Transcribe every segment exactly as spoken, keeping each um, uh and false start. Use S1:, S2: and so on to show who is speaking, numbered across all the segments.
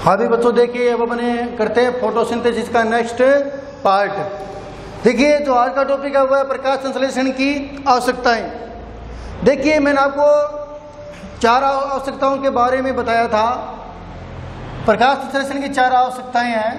S1: हाँ भी बच्चों देखिए, अब अपने करते हैं फोटोसिंथेसिस का नेक्स्ट पार्ट। देखिए जो आज का टॉपिक है वह प्रकाश संश्लेषण की आवश्यकताएं। देखिए मैंने आपको चार आवश्यकताओं के बारे में बताया था। प्रकाश संश्लेषण की चार आवश्यकताएं हैं।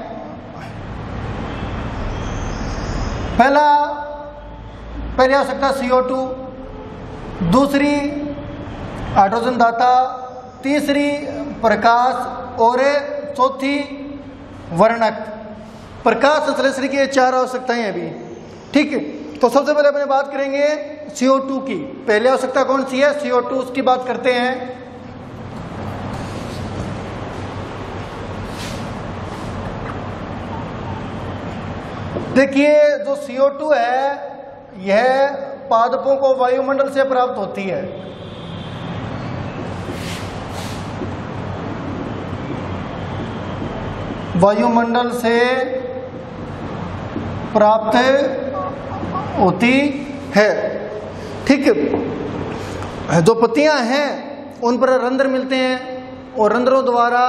S1: पहला पहली आवश्यकता सी ओ टू, दूसरी हाइड्रोजन दाता, तीसरी प्रकाश और चौथी वर्णक। प्रकाश संश्लेषण की ये चार आवश्यकताएं हैं अभी, ठीक है। तो सबसे पहले अपने बात करेंगे सी ओ टू की। पहली आवश्यकता कौन सी है? सी ओ टू, उसकी बात करते हैं। देखिए जो सी ओ टू है यह पादपों को वायुमंडल से प्राप्त होती है। वायुमंडल से प्राप्त होती है, ठीक है। जो पत्तियां हैं उन पर रंध्र मिलते हैं और रंध्रों द्वारा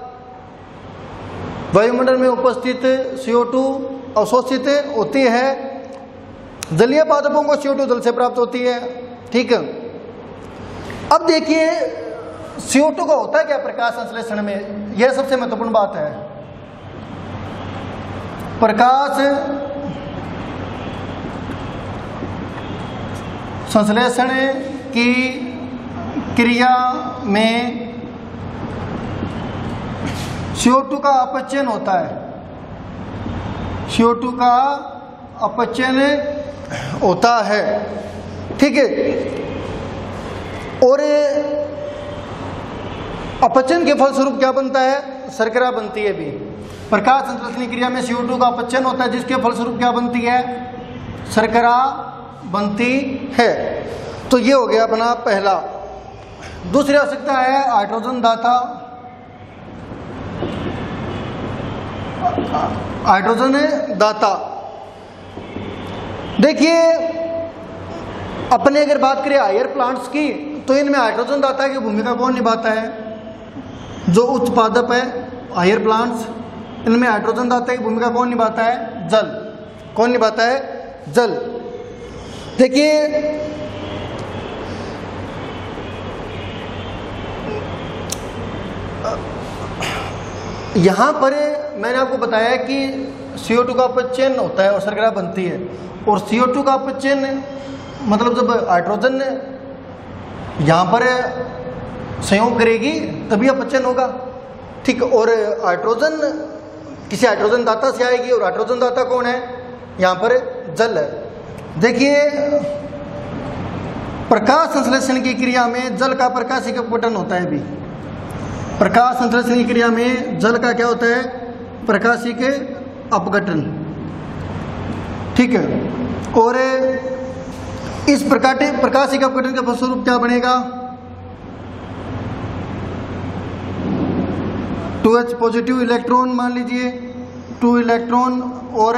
S1: वायुमंडल में उपस्थित सी ओ टू अवशोषित होती है। जलीय पादपों को सी ओ टू जल से प्राप्त होती है, ठीक है। अब देखिए सी ओ टू का होता है क्या प्रकाश संश्लेषण में, यह सबसे महत्वपूर्ण बात है। प्रकाश संश्लेषण की क्रिया में सी ओ टू का अपचयन होता है। सी ओ टू का अपचयन होता है, ठीक है। और अपचयन के फलस्वरूप क्या बनता है? शर्करा बनती है। भी प्रकाश संश्लेषण क्रिया में सी ओ टू का अपचयन होता है, जिसके फलस्वरूप क्या बनती है? शर्करा बनती है। तो ये हो गया अपना पहला। दूसरी आवश्यकता है हाइड्रोजन दाता। हाइड्रोजन दाता, देखिए अपने अगर बात करें हायर प्लांट्स की तो इनमें हाइड्रोजन दाता की भूमिका कौन निभाता है? जो उच्च पादप है हायर प्लांट्स, इनमें हाइड्रोजन दाता की भूमिका कौन निभाता है? जल। कौन निभाता है? जल। देखिए यहां पर मैंने आपको बताया कि सी ओ टू का अपचयन होता है और शर्करा बनती है। और सी ओ टू का अपचयन मतलब जब हाइड्रोजन यहां पर संयोग करेगी तभी अपचयन होगा, ठीक। और हाइड्रोजन किसी हाइड्रोजन दाता से आएगी, और हाइड्रोजन दाता कौन है? यहां पर जल है। देखिए प्रकाश संश्लेषण की क्रिया में जल का प्रकाशिक अपघटन होता है। भी प्रकाश संश्लेषण की क्रिया में जल का क्या होता है? प्रकाशिक अपघटन, ठीक है। और इस प्रकार प्रकाशिक अपघटन के फलस्वरूप क्या बनेगा? टू एच पॉजिटिव इलेक्ट्रॉन, मान लीजिए टू इलेक्ट्रॉन और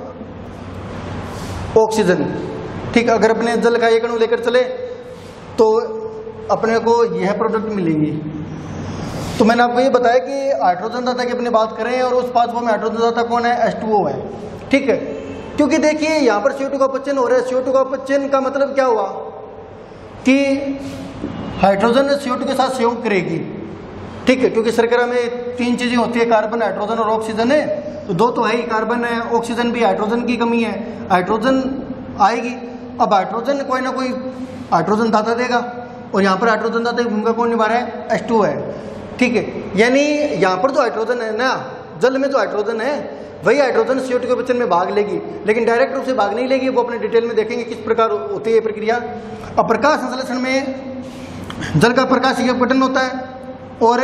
S1: ऑक्सीजन, ठीक। अगर अपने जल का एक अणु लेकर चले तो अपने को यह प्रोडक्ट मिलेंगी। तो मैंने आपको ये बताया कि हाइड्रोजन दाता की अपनी बात करें और उस पादपों में हाइड्रोजन दाता कौन है? एच टू ओ है, ठीक है। क्योंकि देखिए यहाँ पर सी ओ टू का अपचयन हो रहा है। सी ओ टू का अपचयन का मतलब क्या हुआ कि हाइड्रोजन सी ओ टू के साथ संयोग करेगी, ठीक है। क्योंकि शर्करा में तीन चीजें होती है, कार्बन, हाइड्रोजन और ऑक्सीजन है। तो दो तो है ही, कार्बन है, ऑक्सीजन भी, हाइड्रोजन की कमी है, हाइड्रोजन आएगी। अब हाइड्रोजन कोई ना कोई हाइड्रोजन दाता देगा, और यहाँ पर हाइड्रोजन दाता की भूमिका कौन निभा रहा है? एच टू है, ठीक है। यानी यहाँ पर जो हाइड्रोजन है ना, जल में जो हाइड्रोजन है वही हाइड्रोजन सी ओ टू के अपचयन में भाग लेगी, लेकिन डायरेक्ट रूप से भाग नहीं लेगी। वो अपने डिटेल में देखेंगे किस प्रकार होती है प्रक्रिया। अब प्रकाश संश्लेषण में जल का प्रकाशिक अपघटन होता है और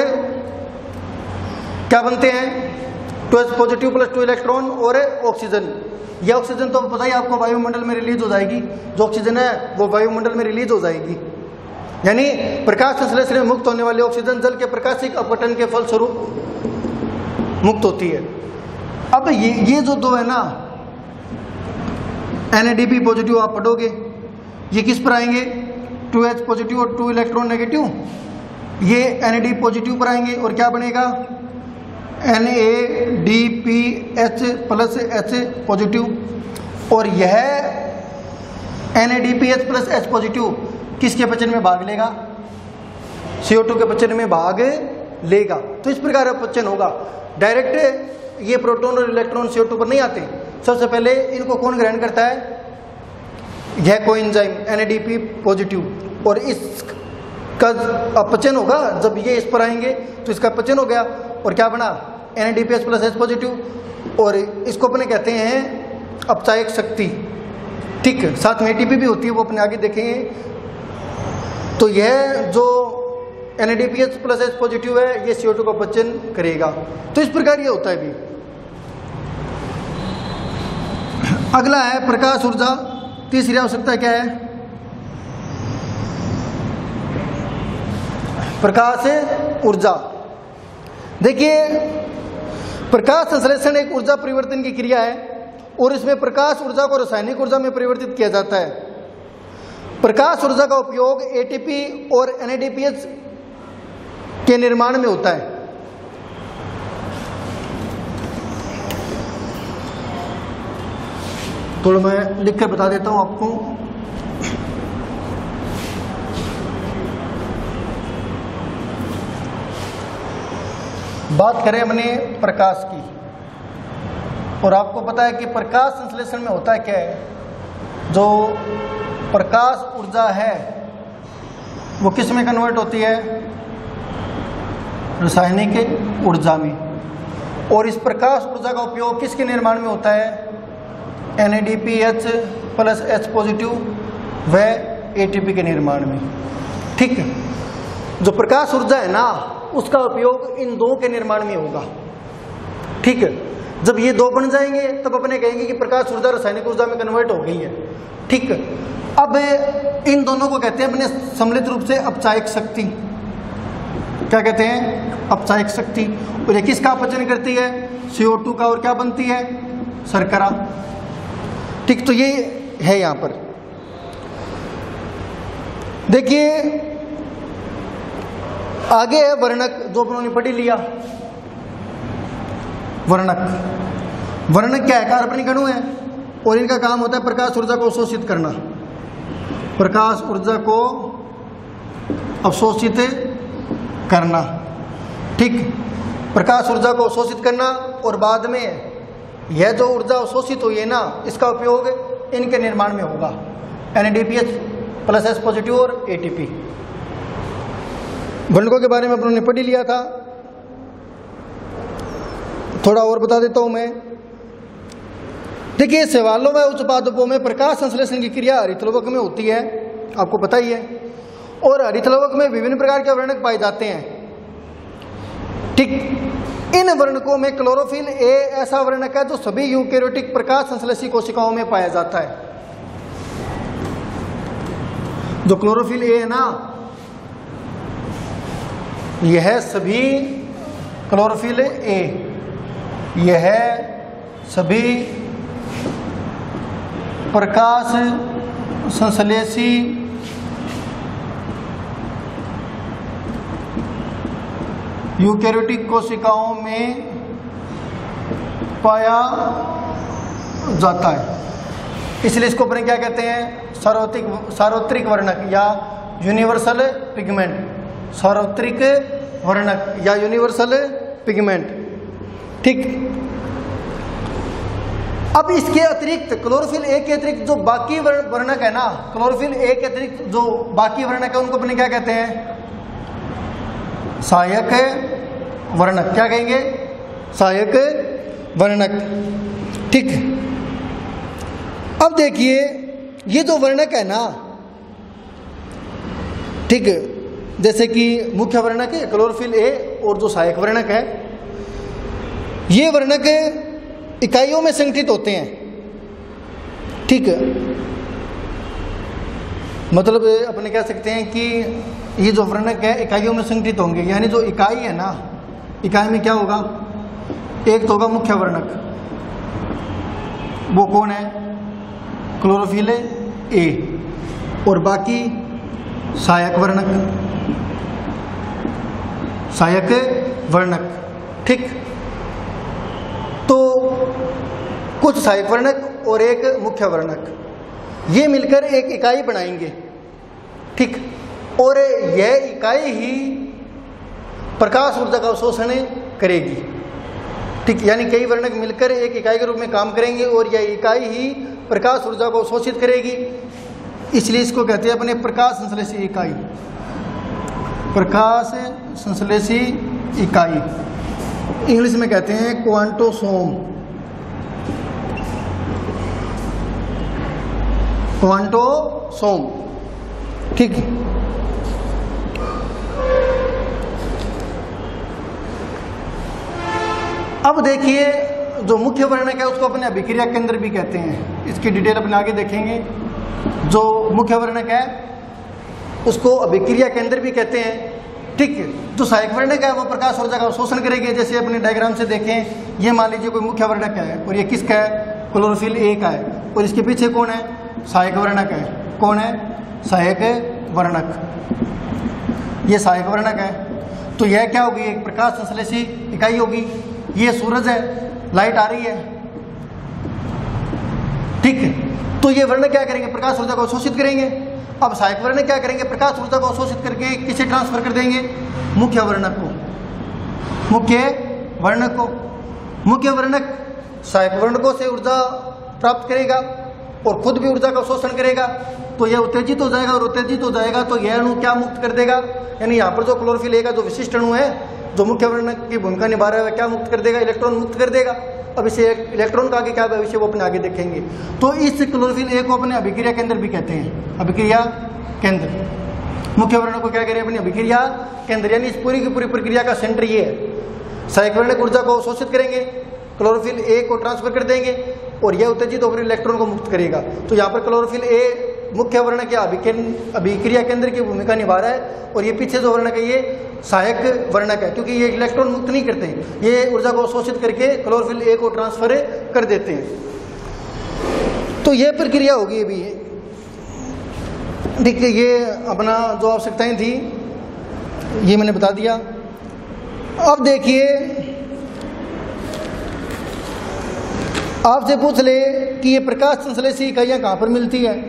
S1: क्या बनते हैं? Two H positive plus two electron और ऑक्सीजन। यह ऑक्सीजन तो पता ही आपको वायुमंडल में रिलीज हो जाएगी। जो ऑक्सीजन है वो वायुमंडल में रिलीज हो जाएगी। यानी प्रकाश संश्लेषण में मुक्त होने वाली ऑक्सीजन जल के प्रकाशिक अपघटन के फलस्वरूप मुक्त होती है। अब ये ये जो दो है ना, N A D P positive आप पढ़ोगे, ये किस पर आएंगे? टू एच पॉजिटिव और टू इलेक्ट्रॉन नेगेटिव, ये एन ए डी पॉजिटिव पर आएंगे और क्या बनेगा? N A D P H plus H positive और यह N A D P H plus H positive किसके अपचन में भाग लेगा? सी ओ टू के अपचन में भाग लेगा। तो इस प्रकार अपचन होगा। डायरेक्ट ये प्रोटॉन और इलेक्ट्रॉन सी ओ टू पर नहीं आते। सबसे पहले इनको कौन ग्रहण करता है? यह coenzyme N A D P positive, और इसका अपचन होगा। जब ये इस पर आएंगे तो इसका अपचन हो गया और क्या बना? N A D P H plus H positive. और इसको अपने कहते हैं अपचायक शक्ति। ठीक, साथ में ए टी पी भी होती है, वो अपने आगे देखेंगे। तो यह जो N A D P H plus H positive है ये सी ओ टू का अपचन करेगा। तो इस प्रकार ये होता है भी। अगला है प्रकाश ऊर्जा। तीसरी आवश्यकता क्या है? प्रकाश ऊर्जा। देखिए, प्रकाश संश्लेषण एक ऊर्जा परिवर्तन की क्रिया है और इसमें प्रकाश ऊर्जा को रासायनिक ऊर्जा में परिवर्तित किया जाता है। प्रकाश ऊर्जा का उपयोग ए टी पी और N A D P H के निर्माण में होता है। थोड़ा मैं लिख कर बता देता हूं आपको। बात करें हमने प्रकाश की, और आपको पता है कि प्रकाश संश्लेषण में होता है क्या है? जो प्रकाश ऊर्जा है वो किस में कन्वर्ट होती है? रासायनिक ऊर्जा में। और इस प्रकाश ऊर्जा का उपयोग किसके निर्माण में होता है? N A D P H plus H positive व ए टी पी के निर्माण में। ठीक, जो प्रकाश ऊर्जा है ना उसका उपयोग इन दो के निर्माण में होगा। ठीक है, जब ये दो बन जाएंगे तब अपने कहेंगे कि प्रकाश ऊर्जा रासायनिक ऊर्जा में कन्वर्ट हो गई है। ठीक, अब इन दोनों को कहते हैं अपने सम्मिलित रूप से अपचायक शक्ति। क्या कहते हैं? अपचायक शक्ति। और ये किसका अपचन करती है? सी ओ टू का। और क्या बनती है? शर्करा। ठीक, तो ये है यहां पर। देखिए आगे है वर्णक, जो अपनों ने पढ़ लिया। वर्णक वर्णक क्या है? कार्बनिक अणु है और इनका काम होता है प्रकाश ऊर्जा को अवशोषित करना। प्रकाश ऊर्जा को अवशोषित करना। ठीक, प्रकाश ऊर्जा को अवशोषित करना और बाद में यह जो ऊर्जा अवशोषित हुई है ना इसका उपयोग इनके निर्माण में होगा। N A D P H plus H positive और ए टी पी। वर्णकों के बारे में अपनों ने पढ़ लिया था। थोड़ा और बता देता हूं मैं। देखिए, शैवालों व उच्च पादपों में प्रकाश संश्लेषण की क्रिया हरितलवक में होती है, आपको पता ही है। और हरितलवक में विभिन्न प्रकार के वर्णक पाए जाते हैं। ठीक, इन वर्णकों में क्लोरोफिल ए ऐसा वर्णक है जो सभी यूकेरियोटिक प्रकाश संश्लेषी कोशिकाओं में पाया जाता है। जो क्लोरोफिल ए है ना यह सभी क्लोरोफिल ए यह सभी प्रकाश संश्लेषी यूकेरियोटिक कोशिकाओं में पाया जाता है। इसलिए इसको अपने क्या कहते हैं? सार्वत्रिक सार्वत्रिक वर्णक या यूनिवर्सल पिगमेंट। सार्वत्रिक वर्णक या यूनिवर्सल पिगमेंट। ठीक, अब इसके अतिरिक्त क्लोरोफिल ए के अतिरिक्त जो बाकी वर्णक है ना, क्लोरोफिल ए के अतिरिक्त जो बाकी वर्णक है उनको अपने क्या कहते हैं? सहायक वर्णक। क्या कहेंगे? सहायक वर्णक। ठीक, अब देखिए ये जो वर्णक है ना, ठीक, जैसे कि मुख्य वर्णक है क्लोरोफिल ए और जो सहायक वर्णक है, ये वर्णक इकाइयों में संगठित होते हैं। ठीक, मतलब अपने कह सकते हैं कि ये जो वर्णक है इकाइयों में संगठित होंगे। यानी जो इकाई है ना, इकाई में क्या होगा? एक तो होगा मुख्य वर्णक, वो कौन है? Chlorophyll A. और बाकी सहायक वर्णक, सहायक वर्णक। ठीक, तो कुछ सहायक वर्णक और एक मुख्य वर्णक, ये मिलकर एक इकाई बनाएंगे, ठीक। और यह इकाई ही प्रकाश ऊर्जा का अवशोषण करेगी, ठीक। यानी कई वर्णक मिलकर एक इकाई के रूप में काम करेंगे और यह इकाई ही प्रकाश ऊर्जा को अवशोषित करेगी, इसलिए इसको कहते हैं अपने प्रकाश संश्लेषी इकाई, प्रकाश संश्लेषी इकाई। इंग्लिश में कहते हैं क्वांटोसोम, क्वांटोसोम, ठीक। अब देखिए जो मुख्य वर्णक है उसको अपने अभिक्रिया केंद्र भी कहते हैं, इसकी डिटेल अपने आगे देखेंगे। जो मुख्य वर्णक है उसको अभिक्रिया केंद्र भी कहते हैं, ठीक। जो सहायक वर्णक है वो प्रकाश ऊर्जा का अवशोषण करेंगे, जैसे अपने डायग्राम से देखें, ये मान लीजिए कोई मुख्य वर्णक है और ये किसका है, क्लोरोफिल ए का है, और इसके पीछे कौन है, सहायक वर्णक है। कौन है, सहायक वर्णक, ये सहायक वर्णक है। तो यह क्या होगी, एक प्रकाश संश्लेषी इकाई होगी। ये सूरज है, लाइट आ रही है, ठीक है। तो ये वर्णक क्या करेंगे, प्रकाश ऊर्जा को अवशोषित करेंगे। अब सहायक वर्णक क्या करेंगे, प्रकाश ऊर्जा को अवशोषित करके किसे ट्रांसफर कर देंगे, मुख्य वर्णक को, मुख्य वर्णक को। मुख्य वर्णक सहायक वर्णकों से ऊर्जा प्राप्त करेगा और खुद भी ऊर्जा का अवशोषण करेगा, तो यह उत्तेजित हो जाएगा, और उत्तेजित हो जाएगा तो यह अणु क्या मुक्त कर देगा, यानी यहाँ पर जो क्लोरोफिल ए का जो विशिष्ट अणु है जो मुख्य वर्णक की भूमिका निभा रहा है वह क्या मुक्त कर देगा, इलेक्ट्रॉन मुक्त कर देगा। अब इसे इलेक्ट्रॉन का आगे क्या भविष्य वो अपने आगे देखेंगे। तो इस क्लोरोफिल ए को अपने अभिक्रिया केंद्र भी कहते हैं, अभिक्रिया केंद्र। मुख्य वर्णक को क्या करें, अपनी अभिक्रिया केंद्र, यानी इस पूरी की पूरी प्रक्रिया का सेंटर ये है। सहायक वर्णक ऊर्जा को अवशोषित करेंगे, क्लोरोफिल ए को ट्रांसफर कर देंगे और यह उत्तेजित होकर इलेक्ट्रॉन को मुक्त करेगा। तो यहाँ पर क्लोरोफिल ए मुख्य वर्णक या अभिक्रिया केंद्र की भूमिका निभा रहा है, और ये पीछे जो वर्णक है ये सहायक वर्णक है, क्योंकि ये इलेक्ट्रॉन मुक्त नहीं करते, ये ऊर्जा को अवशोषित करके क्लोरोफिल ए को ट्रांसफर कर देते हैं। तो ये प्रक्रिया होगी अभी, ठीक है। ये अपना जो आवश्यकताएं थी ये मैंने बता दिया। अब देखिए आपसे पूछ ले कि ये प्रकाश संश्लेषी इकाइयां कहां पर मिलती है,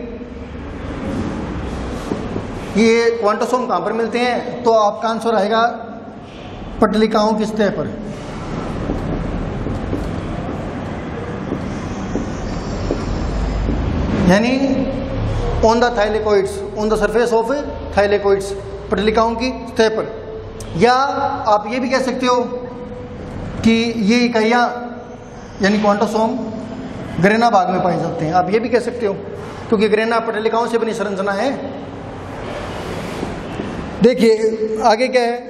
S1: ये क्वांटोसोम कहां पर मिलते हैं, तो आपका आंसर आएगा पटलिकाओं की सतह पर। यानी on the thylakoids, on the surface of thylakoids, पटलिकाओं की सतह पर। या आप ये भी कह सकते हो कि ये इकाइयां यानी क्वांटोसोम ग्रेना भाग में पाए जाते हैं, आप ये भी कह सकते हो, क्योंकि ग्रेना पटलिकाओं से बनी संरचना है। देखिए आगे क्या है,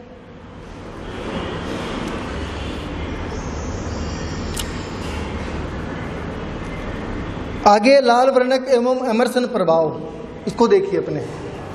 S1: आगे लाल वर्णक एवं एमर्सन प्रभाव, इसको देखिए अपने।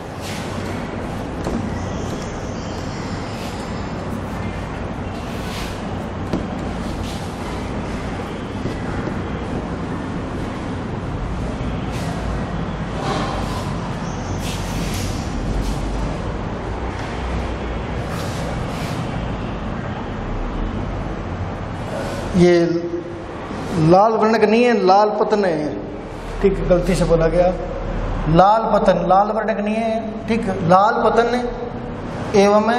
S1: ये लाल वर्णक नहीं है, लाल पतन है, ठीक, गलती से बोला गया, लाल पतन, लाल वर्णक नहीं है, ठीक। लाल पतन एवं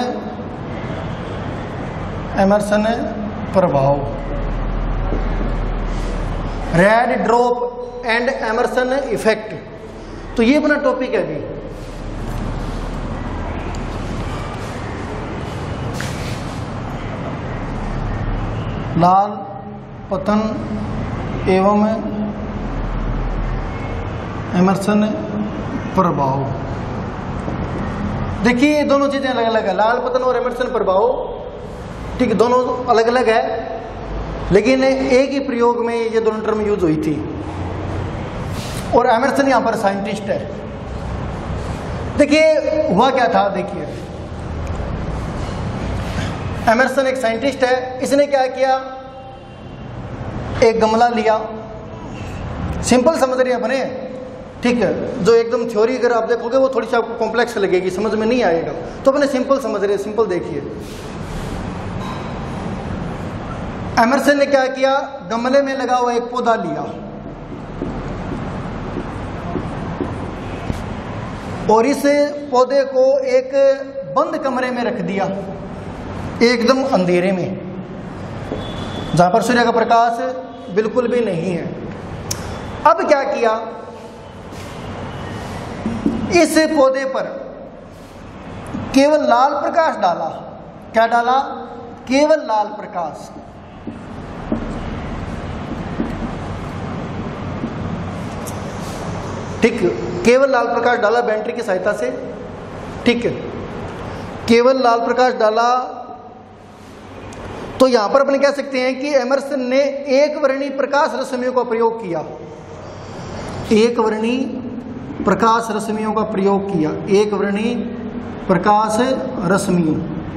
S1: एमर्सन प्रभाव, red drop and Emerson effect, तो ये अपना टॉपिक है अभी। लाल पतन एवं एमर्सन प्रभाव, देखिए ये दोनों चीजें अलग अलग है, लाल पतन और एमर्सन प्रभाव, ठीक, दोनों अलग अलग है, लेकिन एक ही प्रयोग में ये दोनों टर्म यूज हुई थी। और एमर्सन यहां पर साइंटिस्ट है। देखिए हुआ क्या था, देखिए एमर्सन एक साइंटिस्ट है, इसने क्या किया, एक गमला लिया, सिंपल समझ रहे हैं अपने, ठीक है। जो एकदम थ्योरी अगर आप देखोगे वो थोड़ी सी आपको कॉम्प्लेक्स लगेगी, समझ में नहीं आएगा, तो अपने सिंपल समझ रहे हैं, सिंपल देखिए। एमर्सन ने क्या किया, गमले में लगा हुआ एक पौधा लिया और इस पौधे को एक बंद कमरे में रख दिया, एकदम अंधेरे में, जहां पर सूर्य का प्रकाश बिल्कुल भी नहीं है। अब क्या किया, इस पौधे पर केवल लाल प्रकाश डाला। क्या डाला? केवल लाल प्रकाश। ठीक, केवल लाल प्रकाश डाला बैटरी की सहायता से। ठीक है, केवल लाल प्रकाश डाला। तो यहां पर अपन कह सकते हैं कि एमर्सन ने एक वर्णी प्रकाश रश्मियों का प्रयोग किया। एक वर्णी प्रकाश रश्मियों का प्रयोग किया। एक वर्णी प्रकाश रश्मियों,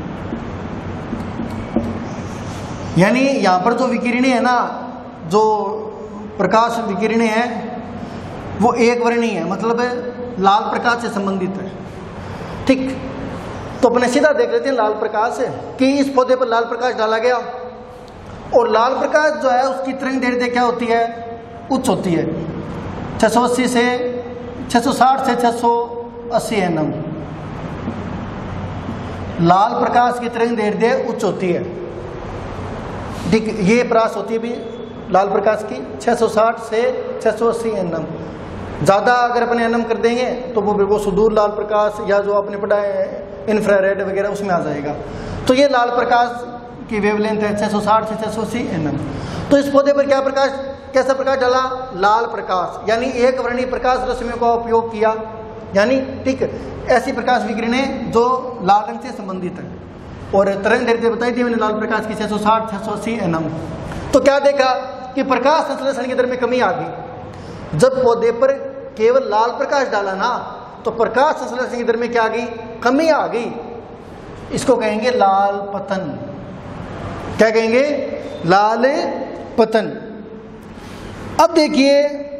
S1: यानी यहां पर जो विकिरण है ना, जो प्रकाश विकिरण है वो एक वर्णी है, मतलब लाल प्रकाश से संबंधित है। ठीक, तो अपने सीधा देख लेते हैं लाल प्रकाश है कि इस पौधे पर लाल प्रकाश डाला गया और लाल प्रकाश जो है उसकी तरंग दैर्ध्य क्या होती है? उच्च होती है, छह सौ अस्सी से छह सौ साठ से छह सौ अस्सी एनएम। लाल प्रकाश की तरंग दैर्ध्य उच्च होती है। ठीक, ये प्रकाश होती है भी लाल प्रकाश की छह सौ साठ से छह सौ अस्सी एनएम। ज़्यादा अगर अपने एनएम कर देंगे तो वो बिल्कुल सुदूर लाल प्रकाश या जो आपने पढ़ा है इंफ्रारेड वगैरह उसमें आ जाएगा। तो ये लाल प्रकाश की वेवलेंथ है छह सौ साठ से छह सौ अस्सी एनएम। तो इस पौधे पर क्या प्रकाश, कैसा प्रकाश डाला? लाल प्रकाश, यानी एक वर्णी प्रकाश रश्मियों का उपयोग किया। यानी ठीक, ऐसी प्रकाश विकिरणें जो लाल रंग से संबंधित है। और तरंग दैर्ध्य बताई थी मैंने लाल प्रकाश की छह सौ साठ छह सौ अस्सी एनएम। तो क्या देखा कि प्रकाश संश्लेषण की दर में कमी आ गई। जब पौधे पर केवल लाल प्रकाश डाला ना तो प्रकाश संश्लेषण की दर में क्या आ गई? कमी आ गई। इसको कहेंगे लाल पतन। क्या कहेंगे? लाल पतन। अब देखिए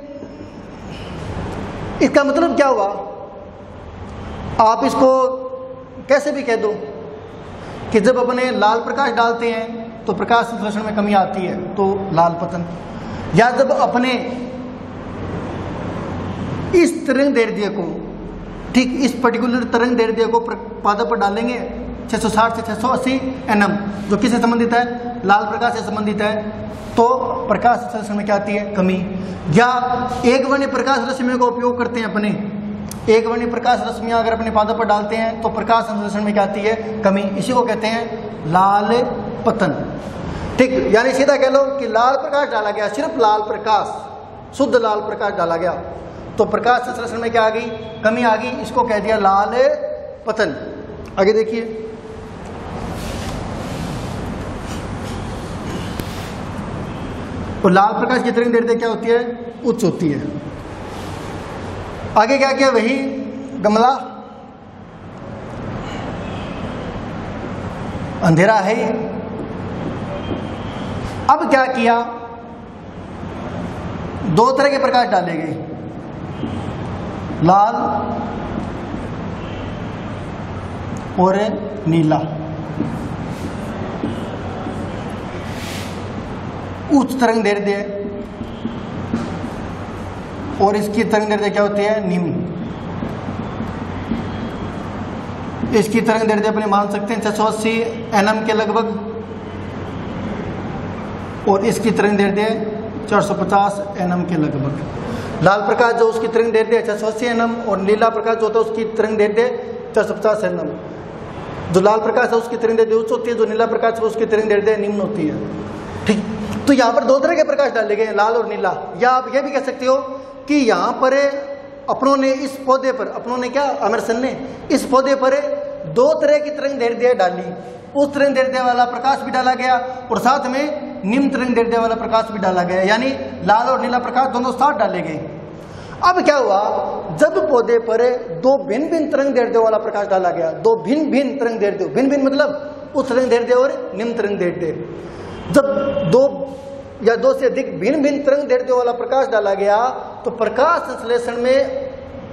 S1: इसका मतलब क्या हुआ। आप इसको कैसे भी कह दो कि जब अपने लाल प्रकाश डालते हैं तो प्रकाश संश्लेषण में कमी आती है, तो लाल पतन। या जब अपने इस तरंग दैर्ध्य को, ठीक इस पर्टिकुलर तरंग दैर्ध्य को पादप पर डालेंगे छह सौ साठ से छह सौ अस्सी एनएम, जो किससे संबंधित है? लाल प्रकाश से संबंधित है, तो प्रकाश संश्लेषण में क्या आती है? कमी। या एक वर्णी प्रकाश रश्मियों का उपयोग करते हैं अपने, एक वर्णी प्रकाश रश्मियां अगर अपने पादप पर डालते हैं तो प्रकाश संश्लेषण में क्या आती है? कमी। इसी को कहते हैं लाल पतन। ठीक, यानी सीधा कह लो कि लाल प्रकाश डाला गया, सिर्फ लाल प्रकाश, शुद्ध लाल प्रकाश डाला गया तो प्रकाश संश्लेषण में क्या आ गई? कमी आ गई। इसको कह दिया लाल पतन। आगे देखिए, तो लाल प्रकाश की तरंग दैर्ध्य क्या होती है? उच्च होती है। आगे क्या किया? वही गमला अंधेरा है। अब क्या किया? दो तरह के प्रकाश डाले गए, लाल और नीला। उच्च तरंग दैर्ध्य और इसकी तरंग दैर्ध्य क्या होती है? निम्न। इसकी तरंग दैर्ध्य अपने मान सकते हैं छह सौ अस्सी एनएम के लगभग, और इसकी तरंग दैर्ध्य चार सौ पचास एनएम के लगभग। लाल प्रकाश जो उसकी तरंग दैर्ध्य छह सौ अस्सी एनएम और नीला प्रकाश जो होता है उसकी तरंग दैर्ध्य चार सौ पचास एनएम। जो लाल प्रकाश है उसकी तरंग दैर्ध्य उच्च होती है, जो नीला प्रकाश है उसकी तरंग दैर्ध्य निम्न होती है। ठीक, तो यहाँ पर दो तरह के प्रकाश डाले गए, लाल और नीला। या आप यह भी कह सकते हो कि यहाँ पर अपनों ने इस पौधे पर, अपनों ने क्या, एमर्सन ने इस पौधे पर दो तरह की तरंग दैर्ध्य डाली। उस तरंग दैर्ध्य वाला प्रकाश भी डाला गया और साथ में निम्न तरंग दैर्ध्य वाला प्रकाश भी डाला गया, यानी लाल और नीला प्रकाश दोनों साथ डाले गए। अब क्या हुआ? जब पौधे पर दो भिन्न भिन्न तरंग दैर्ध्य वाला प्रकाश डाला गया, दो भिन्न भिन्न तरंग दैर्ध्य, भिन्न भिन्न मतलब उच्च तरंग दैर्ध्य और निम्न तरंग दैर्ध्य, जब दो या दो से अधिक भिन्न भिन्न तरंग दैर्ध्य वाला प्रकाश डाला गया तो प्रकाश संश्लेषण में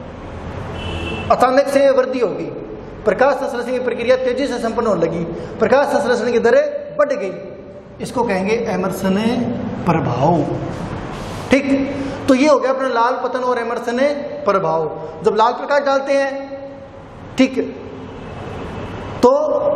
S1: अचानक से वृद्धि होगी। प्रकाश संश्लेषण की प्रक्रिया तेजी से संपन्न होने लगी, प्रकाश संश्लेषण की दरें बढ़ गई। इसको कहेंगे एमर्सन प्रभाव। ठीक, तो ये हो गया अपने लाल पतन और एमर्सन प्रभाव। जब लाल प्रकाश डालते हैं, ठीक, तो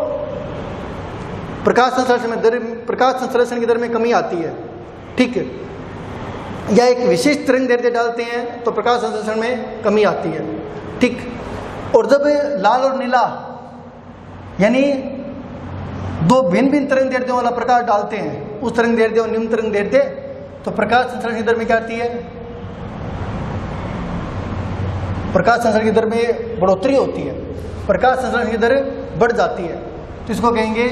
S1: प्रकाश संश्लेषण में दर प्रकाश संश्लेषण की दर में कमी आती है। ठीक, या एक विशिष्ट तरंग दैर्ध्य डालते हैं तो प्रकाश संश्लेषण में कमी आती है। ठीक, और जब लाल और नीला यानी दो भिन्न भिन्न तरंग दैर्ध्यों वाला प्रकाश डालते हैं, उस तरंग दैर्ध्य और निम्न तरंग दैर्ध्य, तो प्रकाश संश्लेषण की दर में क्या आती है? प्रकाश संश्लेषण की दर में बढ़ोतरी होती है, प्रकाश संश्लेषण की दर बढ़ जाती है। तो इसको कहेंगे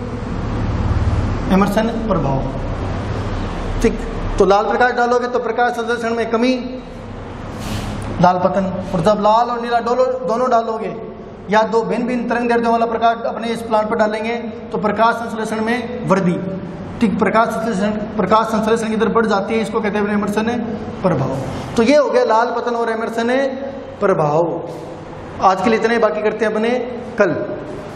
S1: एमर्सन प्रभाव। ठीक, तो लाल प्रकाश डालोगे तो प्रकाश संश्लेषण में कमी, लाल पतन, और जब लाल और नीला दोनों डालोगे या दो भिन्न भिन्न तरंग दैर्ध्यों वाला प्रकाश अपने इस प्लांट पर डालेंगे तो प्रकाश संश्लेषण में वृद्धि। ठीक, प्रकाश संश्लेषण प्रकाश संश्लेषण की दर बढ़ जाती है, इसको कहते हैं एमर्सन प्रभाव। तो ये हो गया लाल पतन और एमर्सन प्रभाव। आज के लिए इतने, बाकी करते हैं अपने कल।